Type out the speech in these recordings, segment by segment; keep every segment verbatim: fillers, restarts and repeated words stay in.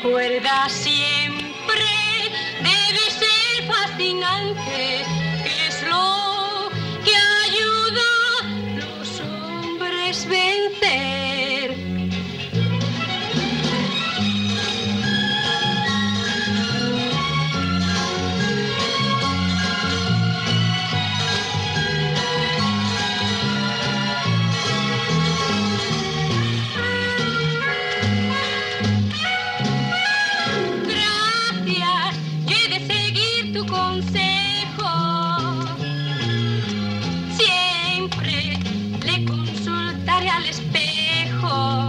Recuerda siempre, debe ser fascinante, que es lo que ayuda a los hombres vencer. Tu consejo, siempre le consultaré al espejo,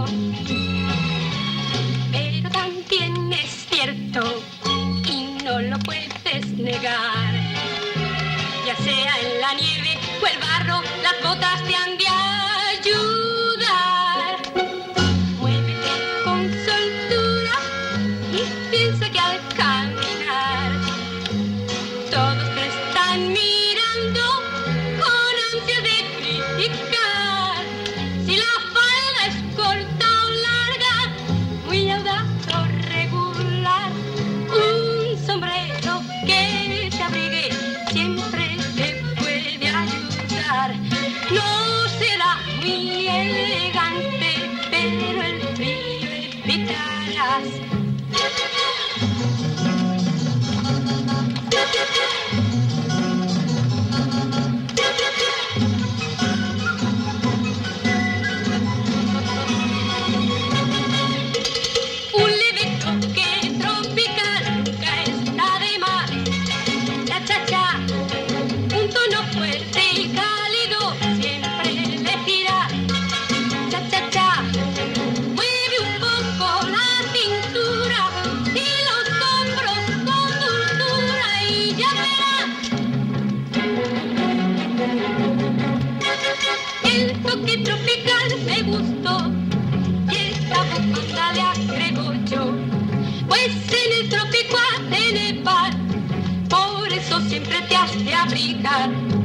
pero también es cierto y no lo puedes negar, ya sea en la nieve o el barro, las botas te han de ayudar. Muévete con soltura y piensa que al caminar todos te están mirando con ansia de criticar. Si la falda es corta o larga, muy audaz o regular, un sombrero que te abrigue siempre te puede ayudar. No será muy elegante, pero el frío evitarás. Un leve toque tropical nunca está de más. Cha cha cha, un tono fuerte y cálido siempre elegirá. Cha cha cha, mueve un poco la cintura y los hombros con dulzura y ya verás. El toque tropical me gustó y esta bufanda le agrego yo, pues en el trópico has de nevar, por eso siempre te has de abrigar.